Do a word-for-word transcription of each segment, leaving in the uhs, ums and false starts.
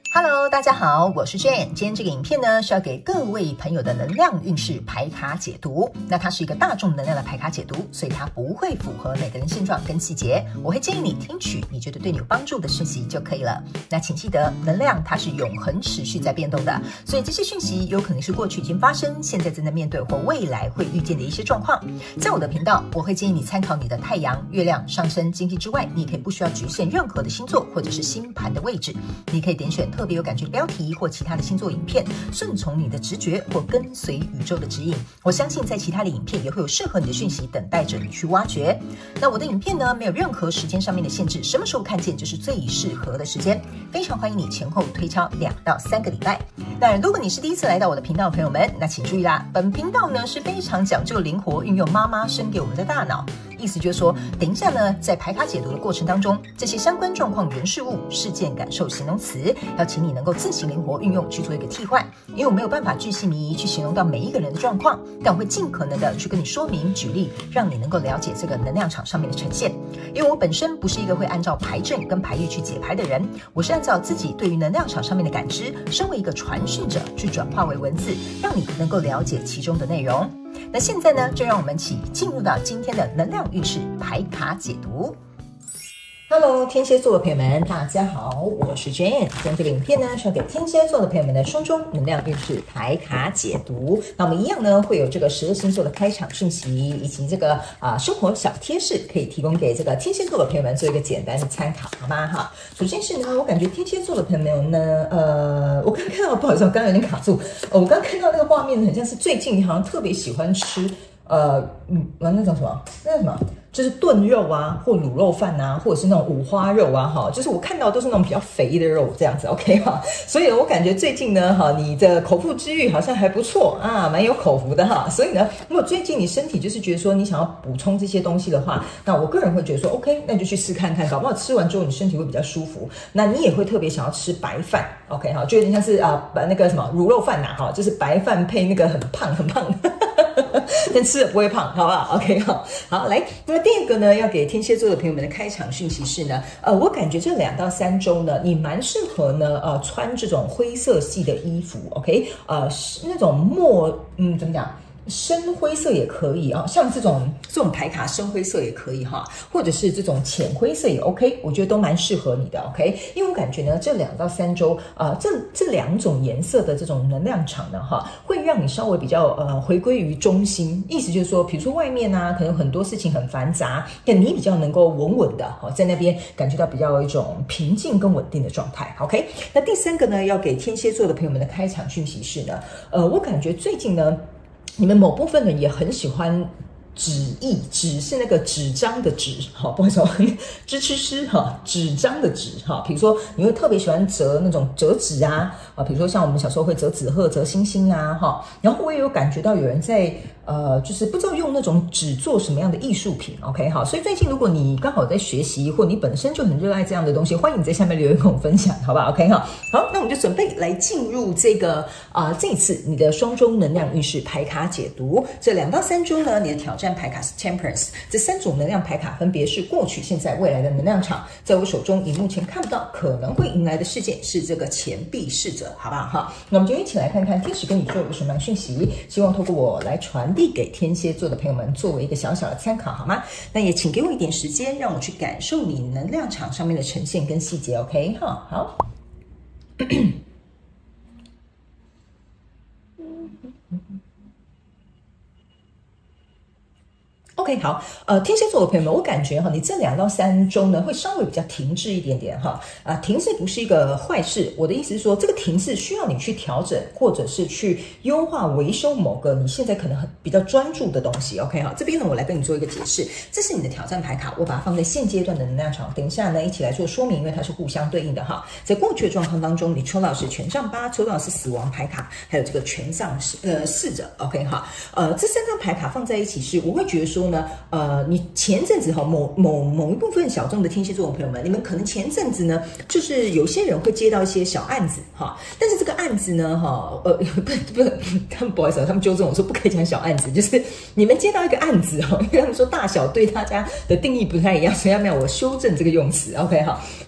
Hello， 大家好，我是 Jane。今天这个影片呢是要给各位朋友的能量运势牌卡解读。那它是一个大众能量的牌卡解读，所以它不会符合每个人现状跟细节。我会建议你听取你觉得对你有帮助的讯息就可以了。那请记得，能量它是永恒持续在变动的，所以这些讯息有可能是过去已经发生，现在正在面对或未来会遇见的一些状况。在我的频道，我会建议你参考你的太阳、月亮、上升、金星之外，你也可以不需要局限任何的星座或者是星盘的位置，你可以点选特别有感觉的标题或其他的星座影片，顺从你的直觉或跟随宇宙的指引。我相信在其他的影片也会有适合你的讯息等待着你去挖掘。那我的影片呢，没有任何时间上面的限制，什么时候看见就是最适合的时间。非常欢迎你前后推敲两到三个礼拜。当然，如果你是第一次来到我的频道的朋友们，那请注意啦，本频道呢是非常讲究灵活运用妈妈生给我们的大脑。意思就是说，等一下呢，在牌卡解读的过程当中，这些相关状况、人事物、事件、感受、形容词，要请你能够自行灵活运用去做一个替换。因为我没有办法巨细靡遗去形容到每一个人的状况，但我会尽可能的去跟你说明、举例，让你能够了解这个能量场上面的呈现。因为我本身不是一个会按照牌阵跟牌意去解牌的人，我是按照自己对于能量场上面的感知，身为一个传讯者去转化为文字，让你能够了解其中的内容。那现在呢，就让我们一起进入到今天的能量运势牌卡解读。Hello， 天蝎座的朋友们，大家好，我是 Jane。今天这个影片呢，是要给天蝎座的朋友们的双周能量运势牌卡解读。那我们一样呢，会有这个十二星座的开场讯息，以及这个啊、呃、生活小贴士，可以提供给这个天蝎座的朋友们做一个简单的参考，好吗？哈，首先是呢，我感觉天蝎座的朋友们呢，呃，我刚看到，不好意思，我刚刚有点卡住，哦、我刚看到那个画面，很像是最近你好像特别喜欢吃。呃，嗯，那种什么，那叫什么，就是炖肉啊，或卤肉饭啊，或者是那种五花肉啊，哈，就是我看到都是那种比较肥的肉这样子 ，OK 哈。所以我感觉最近呢，哈，你的口腹之欲好像还不错啊，蛮有口福的哈。所以呢，如果最近你身体就是觉得说你想要补充这些东西的话，那我个人会觉得说 ，OK， 那就去试看看，搞不好吃完之后你身体会比较舒服，那你也会特别想要吃白饭 ，OK 哈，就有点像是啊，把那个什么卤肉饭呐，哈，就是白饭配那个很胖很胖的。但吃了不会胖，好不好 ？OK， 好，好来。那么第二个呢，要给天蝎座的朋友们的开场讯息是呢，呃，我感觉这两到三周呢，你蛮适合呢，呃，穿这种灰色系的衣服 ，OK， 呃，那种墨，嗯，怎么讲？深灰色也可以啊，像这种这种牌卡深灰色也可以哈，或者是这种浅灰色也 OK， 我觉得都蛮适合你的 OK， 因为我感觉呢这两到三周啊、呃，这这两种颜色的这种能量场呢哈，会让你稍微比较呃回归于中心，意思就是说，比如说外面啊，可能很多事情很繁杂，但你比较能够稳稳的哈，在那边感觉到比较有一种平静跟稳定的状态 OK。那第三个呢，要给天蝎座的朋友们的开场讯息是呢，呃，我感觉最近呢。你们某部分人也很喜欢纸艺，纸是那个纸张的纸，好，不好意思，支吃吃哈，纸张的纸哈。比如说，你会特别喜欢折那种折纸啊，啊，比如说像我们小时候会折纸鹤、折星星啊，哈。然后我也有感觉到有人在呃，就是不知道用那种纸做什么样的艺术品 ，OK 好。所以最近如果你刚好在学习，或你本身就很热爱这样的东西，欢迎你在下面留言跟我分享，好不好 ？OK 哈。好，那我们就准备来进入这个啊、呃，这一次你的双周能量运势牌卡解读。这两到三周呢，你的挑战牌卡是 Temperance， 这三种能量牌卡分别是过去、现在、未来的能量场。在我手中，你目前看不到可能会迎来的事件是这个钱币侍者，好不好哈？那我们就一起来看看天使跟宇宙有什么样的讯息，希望透过我来传递给天蝎座的朋友们作为一个小小的参考，好吗？那也请给我一点时间，让我去感受你能量场上面的呈现跟细节 ，OK 哈？好。OK， 好，呃，天蝎座的朋友们，我感觉哈，你这两到三周呢，会稍微比较停滞一点点哈。啊、呃，停滞不是一个坏事，我的意思是说，这个停滞需要你去调整，或者是去优化、维修某个你现在可能很比较专注的东西。OK， 好，这边呢，我来跟你做一个解释，这是你的挑战牌卡，我把它放在现阶段的能量场，等一下呢，一起来做说明，因为它是互相对应的哈。在过去的状况当中，你抽到的是权杖八，抽到的是死亡牌卡，还有这个权杖呃侍者。OK， 哈，呃，这三张牌卡放在一起是，我会觉得说。呢，呃，你前阵子哈某某某一部分小众的天蝎座的朋友们，你们可能前阵子呢，就是有些人会接到一些小案子哈，但是这个案子呢，哈，呃，不不，他们不好意思，他们纠正我说不可以讲小案子，就是你们接到一个案子哈，因为他们说大小对大家的定义不太一样，所以要不要我修正这个用词 ？OK 哈，好。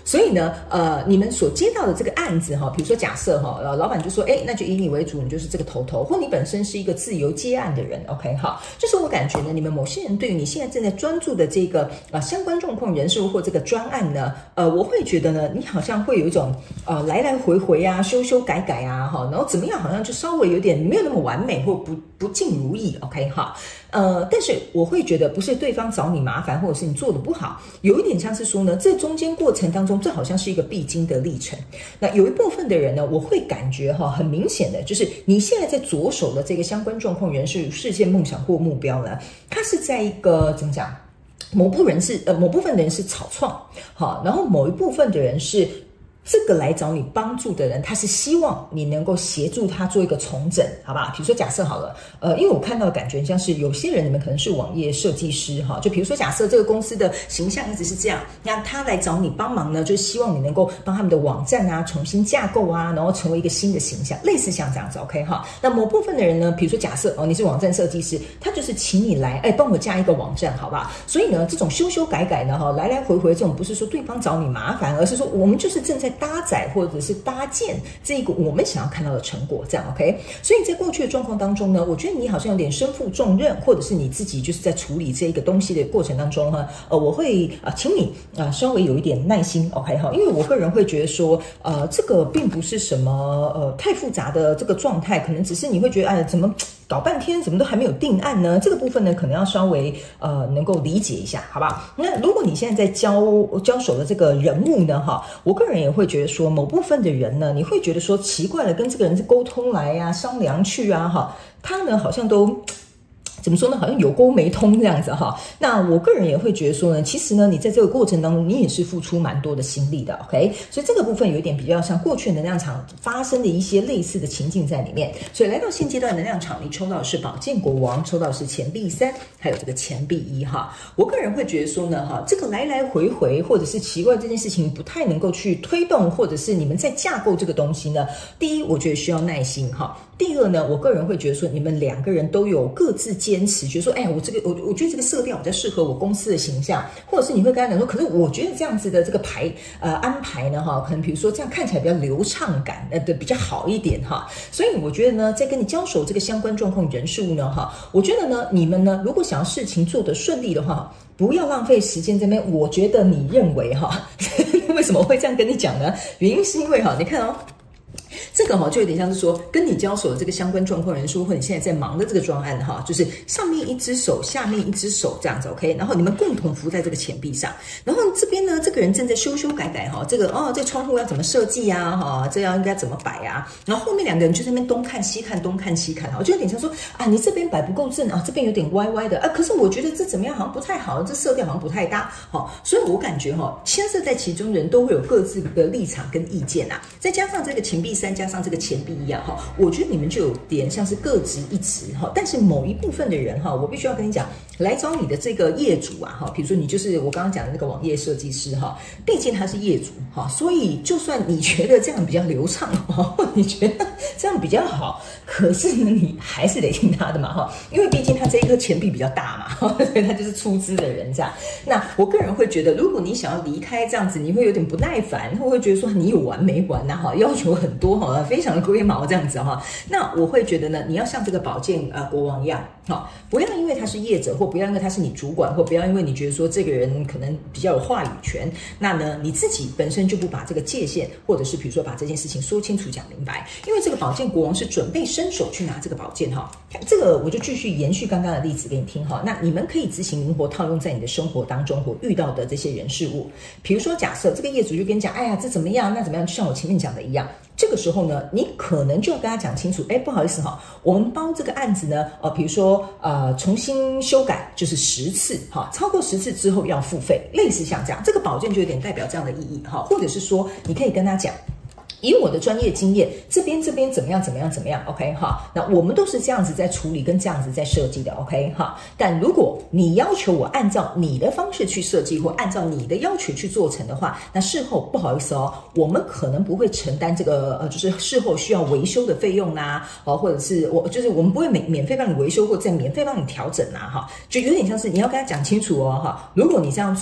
所以呢，呃，你们所接到的这个案子哈，比如说假设哈，呃，老板就说，哎，那就以你为主，你就是这个头头，或你本身是一个自由接案的人 ，OK 哈，就是我感觉呢，你们某些人对于你现在正在专注的这个啊、呃、相关状况人事物或这个专案呢，呃，我会觉得呢，你好像会有一种呃来来回回啊，修修改改啊，哈，然后怎么样，好像就稍微有点没有那么完美或不不尽如意 ，OK 哈，呃，但是我会觉得不是对方找你麻烦，或者是你做的不好，有一点像是说呢，这中间过程当中，这好像是一个必经的历程。那有一部分的人呢，我会感觉哈，很明显的就是你现在在着手的这个相关状况人事事件梦想或目标呢，它是在一个怎么讲？某部分人是呃某部分的人是草创，好，然后某一部分的人是。这个来找你帮助的人，他是希望你能够协助他做一个重整，好吧？比如说假设好了，呃，因为我看到的感觉像是有些人，你们可能是网页设计师哈，就比如说假设这个公司的形象一直是这样，那他来找你帮忙呢，就希望你能够帮他们的网站啊重新架构啊，然后成为一个新的形象，类似像这样子 ，OK 哈？那某部分的人呢，比如说假设哦，你是网站设计师，他就是请你来，哎，帮我架一个网站，好吧？所以呢，这种修修改改呢，哈，来来回回这种不是说对方找你麻烦，而是说我们就是正在搭载或者只是搭建这个我们想要看到的成果，这样 OK。所以在过去的状况当中呢，我觉得你好像有点身负重任，或者是你自己就是在处理这一个东西的过程当中哈，呃，我会啊、呃，请你啊、呃、稍微有一点耐心 ，OK 哈，因为我个人会觉得说，呃，这个并不是什么呃太复杂的这个状态，可能只是你会觉得哎，怎么搞半天怎么都还没有定案呢？这个部分呢，可能要稍微呃能够理解一下，好不好？那如果你现在在交交手的这个人物呢，哈，我个人也会觉得说，某部分的人呢，你会觉得说奇怪了，跟这个人是沟通来呀、啊、商量去啊，哈，他呢好像都。怎么说呢？好像有沟没通这样子哈。那我个人也会觉得说呢，其实呢，你在这个过程当中，你也是付出蛮多的心力的 ，OK？ 所以这个部分有一点比较像过去能量场发生的一些类似的情境在里面。所以来到现阶段能量场，你抽到的是宝剑国王，抽到的是钱币三，还有这个钱币一哈。我个人会觉得说呢，哈，这个来来回回或者是奇怪这件事情不太能够去推动，或者是你们在架构这个东西呢，第一，我觉得需要耐心哈。第二呢，我个人会觉得说，你们两个人都有各自坚持，觉得说，哎，我这个我我觉得这个色调比较适合我公司的形象，或者是你会跟他讲说，可是我觉得这样子的这个排呃安排呢，哈，可能比如说这样看起来比较流畅感，呃的比较好一点哈。所以我觉得呢，在跟你交手这个相关状况人事物呢，哈，我觉得呢，你们呢，如果想要事情做得顺利的话，不要浪费时间这边。我觉得你认为哈，为什么会这样跟你讲呢？原因是因为哈，你看哦。这个哈就有点像是说，跟你交手的这个相关状况人数，或者你现在在忙的这个专案哈，就是上面一只手，下面一只手这样子 ，OK。然后你们共同浮在这个钱币上，然后这边呢，这个人正在修修改改哈，这个哦，这个窗户要怎么设计啊？哈，这样应该怎么摆啊？然后后面两个人就在那边东看西看，东看西看，哈，就有点像说啊，你这边摆不够正啊，这边有点歪歪的啊，可是我觉得这怎么样好像不太好，这色调好像不太搭，好，所以我感觉哈，牵涉在其中人都会有各自的立场跟意见啊，再加上这个钱币三加上这个钱币一样哈，我觉得你们就有点像是各执一词哈。但是某一部分的人哈，我必须要跟你讲，来找你的这个业主啊哈，比如说你就是我刚刚讲的那个网页设计师哈，毕竟他是业主哈，所以就算你觉得这样比较流畅哈，你觉得这样比较好，可是呢，你还是得听他的嘛哈，因为毕竟他这一颗钱币比较大嘛，所以他就是出资的人这样。那我个人会觉得，如果你想要离开这样子，你会有点不耐烦，会会觉得说你有完没完呐哈，要求很多哈，非常的龟毛这样子哈。那我会觉得呢，你要像这个宝剑呃国王一样哈，不要因为他是业者，或不要因为他是你主管，或不要因为你觉得说这个人可能比较有话语权，那呢你自己本身就不把这个界限，或者是比如说把这件事情说清楚讲明白。因为这个宝剑国王是准备伸手去拿这个宝剑哈，这个我就继续延续刚刚的例子给你听哈。那你们可以执行灵活套用在你的生活当中或遇到的这些人事物，比如说假设这个业主就跟你讲，哎呀这怎么样那怎么样，就像我前面讲的一样。这个时候呢，你可能就要跟他讲清楚，哎，不好意思哈，我们包这个案子呢，呃，比如说呃，重新修改就是十次哈，超过十次之后要付费，类似像这样，这个保证就有点代表这样的意义哈，或者是说，你可以跟他讲。以我的专业经验，这边这边怎么样怎么样怎么样 ，OK 哈？那我们都是这样子在处理跟这样子在设计的 ，OK 哈？但如果你要求我按照你的方式去设计，或按照你的要求去做成的话，那事后不好意思哦，我们可能不会承担这个呃，就是事后需要维修的费用啦，哦，或者是我就是我们不会免免费帮你维修，或者再免费帮你调整啦，哈，就有点像是你要跟他讲清楚哦，哈，如果你这样做。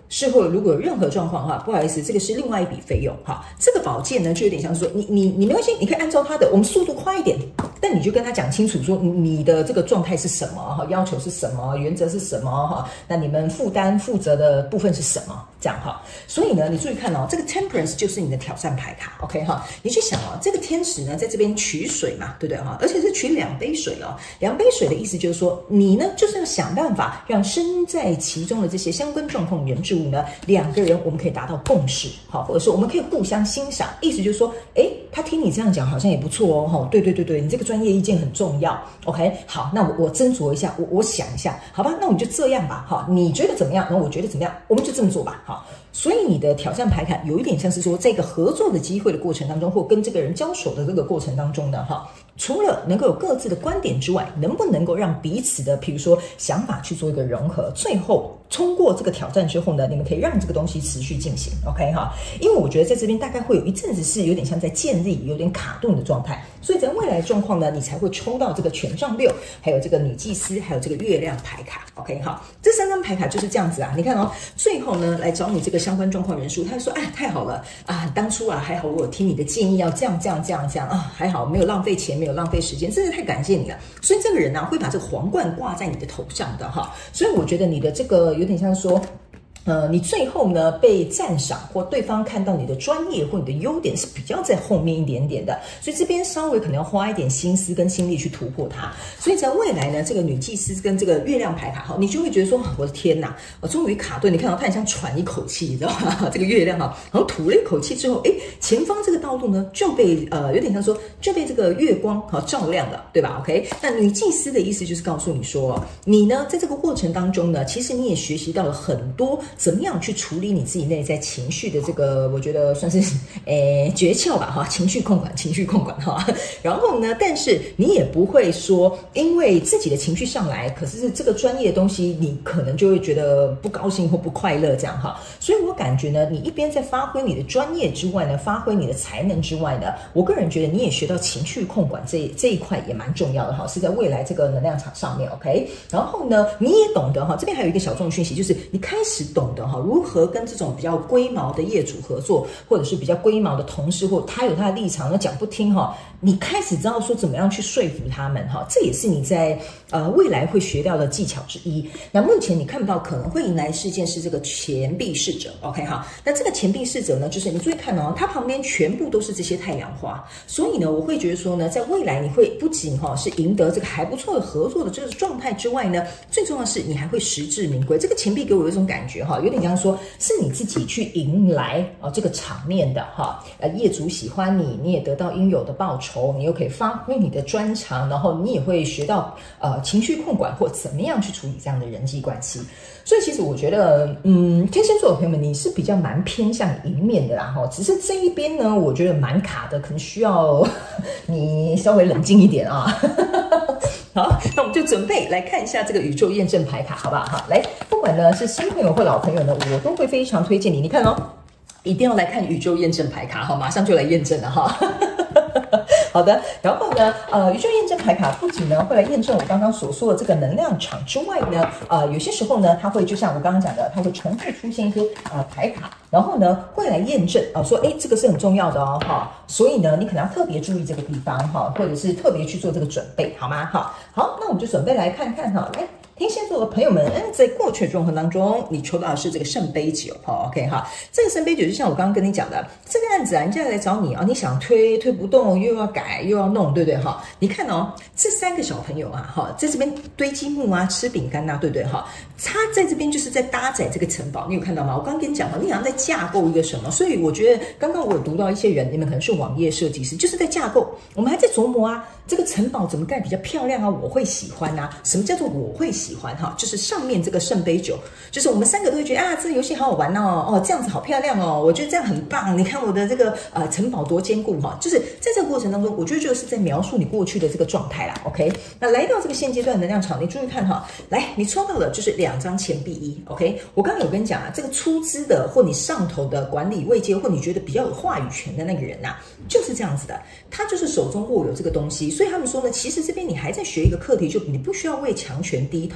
事后如果有任何状况的话，不好意思，这个是另外一笔费用哈。这个保荐呢，就有点像是说，你你你没关系，你可以按照他的，我们速度快一点，但你就跟他讲清楚说你的这个状态是什么哈，要求是什么，原则是什么哈，那你们负担负责的部分是什么，这样哈。所以呢，你注意看哦，这个 Temperance 就是你的挑战牌卡 ，OK 哈。你去想哦，这个天使呢，在这边取水嘛，对不对哈？而且是取两杯水哦，两杯水的意思就是说，你呢就是要想办法让身在其中的这些相关状况人事物呢，两个人我们可以达到共识，好，或者说我们可以互相欣赏。意思就是说，诶，他听你这样讲好像也不错哦，哈，对对对对，你这个专业意见很重要 ，OK， 好，那我我斟酌一下，我我想一下，好吧，那我们就这样吧，哈，你觉得怎么样？那我觉得怎么样？我们就这么做吧，好。所以你的挑战牌卡有一点像是说，这个合作的机会的过程当中，或跟这个人交手的这个过程当中呢，哈。除了能够有各自的观点之外，能不能够让彼此的，比如说想法去做一个融合，最后通过这个挑战之后呢，你们可以让这个东西持续进行 ，OK 哈？因为我觉得在这边大概会有一阵子是有点像在建立、有点卡顿的状态，所以在未来的状况呢，你才会抽到这个权杖六，还有这个女祭司，还有这个月亮牌卡 ，OK 哈？这三张牌卡就是这样子啊，你看哦，最后呢来找你这个相关状况人数，他说，哎，太好了啊，当初啊还好我有听你的建议要这样这样这样这样啊，还好没有浪费钱，没有。有浪费时间，真是太感谢你了。所以这个人呢、啊，会把这个皇冠挂在你的头上的哈。所以我觉得你的这个有点像说。呃，你最后呢被赞赏或对方看到你的专业或你的优点是比较在后面一点点的，所以这边稍微可能要花一点心思跟心力去突破它。所以在未来呢，这个女祭司跟这个月亮牌卡哈，你就会觉得说，我的天哪，我终于卡顿，你看到它很像喘一口气，你知道吗？这个月亮哈，然后吐了一口气之后，哎，前方这个道路呢就被呃有点像说就被这个月光哈照亮了，对吧 ？OK， 那女祭司的意思就是告诉你说，你呢在这个过程当中呢，其实你也学习到了很多。怎么样去处理你自己内在情绪的这个，我觉得算是诶诀窍吧哈，情绪控管，情绪控管哈。然后呢，但是你也不会说，因为自己的情绪上来，可是这个专业的东西，你可能就会觉得不高兴或不快乐这样哈。所以我感觉呢，你一边在发挥你的专业之外呢，发挥你的才能之外呢，我个人觉得你也学到情绪控管这这一块也蛮重要的哈，是在未来这个能量场上面 OK。然后呢，你也懂得哈，这边还有一个小众讯息，就是你开始懂。哈，如何跟这种比较龟毛的业主合作，或者是比较龟毛的同事，或他有他的立场，那讲不听哈，你开始知道说怎么样去说服他们哈，这也是你在呃未来会学到的技巧之一。那目前你看不到可能会迎来事件是这个钱币侍者 ，OK 哈，那这个钱币侍者呢，就是你注意看哦，它旁边全部都是这些太阳花，所以呢，我会觉得说呢，在未来你会不仅哈是赢得这个还不错的合作的这个状态之外呢，最重要的是你还会实至名归。这个钱币给我有一种感觉哈。有点像说，是你自己去迎来啊、哦、这个场面的哈，呃业主喜欢你，你也得到应有的报酬，你又可以发挥你的专长，然后你也会学到呃情绪控管或怎么样去处理这样的人际关系。所以其实我觉得，嗯，天蝎座的朋友们，你是比较蛮偏向赢面的啦哈，只是这一边呢，我觉得蛮卡的，可能需要你稍微冷静一点啊。好，那我们就准备来看一下这个宇宙验证牌卡，好不好？好，来，不管呢是新朋友或老朋友呢，我都会非常推荐你。你看哦，一定要来看宇宙验证牌卡，好，马上就来验证了哈。好的，然后呢，呃，宇宙验证牌卡不仅呢会来验证我刚刚所说的这个能量场之外呢，呃，有些时候呢，它会就像我刚刚讲的，它会重复出现一些呃牌卡，然后呢会来验证啊、呃，说，哎，这个是很重要的哦，哈，所以呢，你可能要特别注意这个地方哈，或者是特别去做这个准备，好吗？好，好，那我们就准备来看看哈，来。天蝎座的朋友们，在过去的状况当中，你抽到的是这个圣杯九，哈 ，OK 哈，这个圣杯九就像我刚刚跟你讲的，这个案子啊，人家来找你啊，你想推推不动，又要改又要弄，对不对哈？你看哦，这三个小朋友啊，哈，在这边堆积木啊，吃饼干呐、啊，对不对哈？他在这边就是在搭载这个城堡，你有看到吗？我刚刚跟你讲了，你好像在架构一个什么，所以我觉得刚刚我有读到一些人，你们可能是网页设计师，就是在架构，我们还在琢磨啊，这个城堡怎么盖比较漂亮啊，我会喜欢啊，什么叫做我会喜欢？喜欢哈，就是上面这个圣杯九，就是我们三个都会觉得啊，这个游戏好好玩哦，哦，这样子好漂亮哦，我觉得这样很棒。你看我的这个呃城堡多坚固哈，就是在这个过程当中，我觉得就是在描述你过去的这个状态啦。OK， 那来到这个现阶段能量场，你注意看哈，来，你抽到的就是两张钱币一。OK， 我刚刚有跟你讲啊，这个出资的或你上头的管理位阶或你觉得比较有话语权的那个人呐、啊，就是这样子的，他就是手中握有这个东西，所以他们说呢，其实这边你还在学一个课题，就你不需要为强权低头。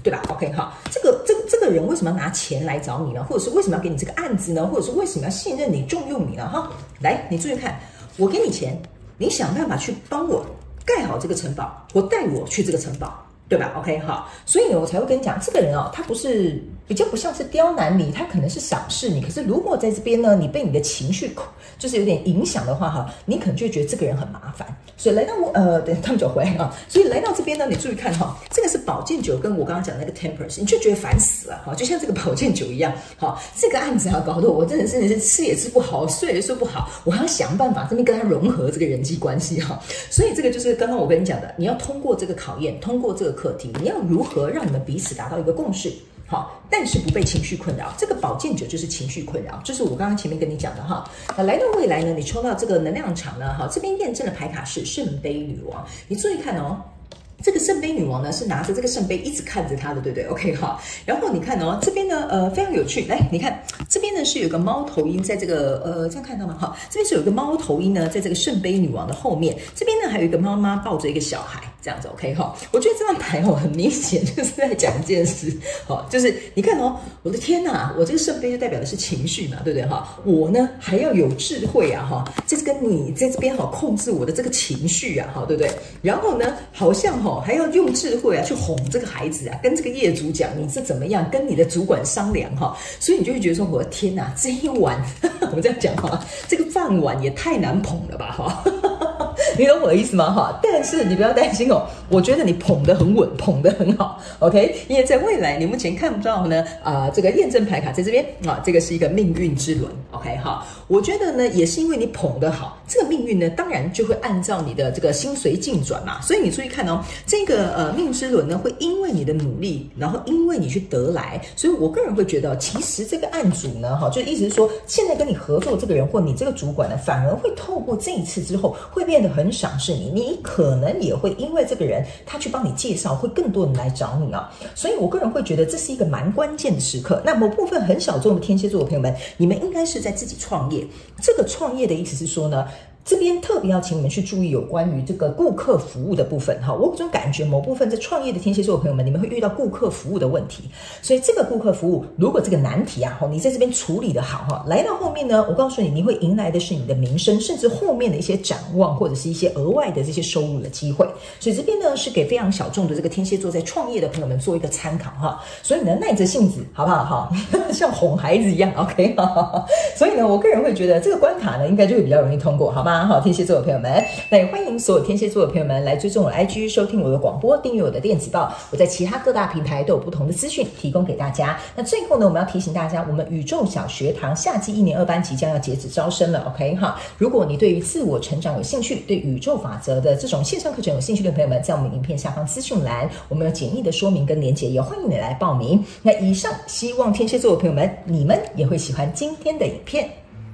对吧 ？OK 哈，这个这个这个人为什么要拿钱来找你呢？或者是为什么要给你这个案子呢？或者是为什么要信任你、重用你呢？哈，来，你注意看，我给你钱，你想办法去帮我盖好这个城堡，或带我去这个城堡。对吧 ？OK 哈，所以呢，我才会跟你讲，这个人哦，他不是比较不像是刁难你，他可能是赏识你。可是如果在这边呢，你被你的情绪就是有点影响的话哈，你可能就会觉得这个人很麻烦。所以来到我呃，等他们就回来啊。所以来到这边呢，你注意看哈，这个是宝剑九，跟我刚刚讲的那个 tempers， 你就觉得烦死了哈，就像这个宝剑九一样。好，这个案子啊，搞得我真的真的是吃也吃不好，睡也睡不好，我还要想办法这边跟他融合这个人际关系哈。所以这个就是刚刚我跟你讲的，你要通过这个考验，通过这个课题，你要如何让你们彼此达到一个共识？好，但是不被情绪困扰。这个宝剑九就是情绪困扰，就是我刚刚前面跟你讲的哈。那来到未来呢，你抽到这个能量场呢，哈，这边验证的牌卡是圣杯女王。你注意看哦。这个圣杯女王呢是拿着这个圣杯一直看着他的，对不对 ？OK 哈，然后你看哦，这边呢呃非常有趣，来你看这边呢是有个猫头鹰在这个呃这样看到吗？哈，这边是有一个猫头鹰呢在这个圣杯女王的后面，这边呢还有一个妈妈抱着一个小孩，这样子 OK 哈。我觉得这张牌哦很明显就是在讲一件事，好，就是你看哦，我的天哪，我这个圣杯就代表的是情绪嘛，对不对哈？我呢还要有智慧啊哈，这跟你在这边哈控制我的这个情绪啊哈，对不对？然后呢好像哈。还要用智慧啊，去哄这个孩子啊，跟这个业主讲你是怎么样，跟你的主管商量哈，所以你就会觉得说，我的天哪，这一碗我这样讲哈，这个饭碗也太难捧了吧哈。你懂我的意思吗？哈，但是你不要担心哦，我觉得你捧得很稳，捧得很好 ，OK？ 因为在未来你目前看不到呢，啊、呃，这个验证牌卡在这边啊，这个是一个命运之轮 ，OK？ 哈，我觉得呢，也是因为你捧得好，这个命运呢，当然就会按照你的这个心随境转嘛。所以你注意看哦，这个呃命之轮呢，会因为你的努力，然后因为你去得来，所以我个人会觉得，其实这个案主呢，哈，就意思是说，现在跟你合作这个人或你这个主管呢，反而会透过这一次之后，会变得很赏识你，你可能也会因为这个人他去帮你介绍，会更多人来找你啊。所以我个人会觉得这是一个蛮关键的时刻。那某部分很小众的天蝎座的朋友们，你们应该是在自己创业。这个创业的意思是说呢，这边特别要请你们去注意有关于这个顾客服务的部分哈，我有种感觉，某部分在创业的天蝎座的朋友们，你们会遇到顾客服务的问题，所以这个顾客服务，如果这个难题啊，你在这边处理的好哈，来到后面呢，我告诉你，你会迎来的是你的名声，甚至后面的一些展望，或者是一些额外的这些收入的机会。所以这边呢，是给非常小众的这个天蝎座在创业的朋友们做一个参考哈。所以呢，耐着性子，好不好哈？像哄孩子一样 ，OK 哈。所以呢，我个人会觉得这个关卡呢，应该就会比较容易通过，好吗？好，天蝎座的朋友们，那也欢迎所有天蝎座的朋友们来追踪我的 I G， 收听我的广播，订阅我的电子报。我在其他各大平台都有不同的资讯提供给大家。那最后呢，我们要提醒大家，我们宇宙小学堂夏季一年二班即将要截止招生了 ，OK 哈。如果你对于自我成长有兴趣，对宇宙法则的这种线上课程有兴趣的朋友们，在我们影片下方资讯栏，我们有简易的说明跟连结，也欢迎你来报名。那以上，希望天蝎座的朋友们，你们也会喜欢今天的影片。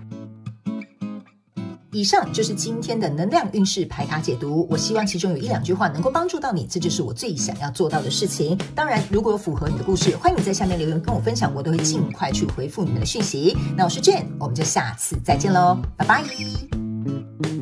以上就是今天的能量运势牌卡解读，我希望其中有一两句话能够帮助到你，这就是我最想要做到的事情。当然，如果有符合你的故事，欢迎你在下面留言跟我分享，我都会尽快去回复你们的讯息。那我是 Jane， 我们就下次再见喽，拜拜。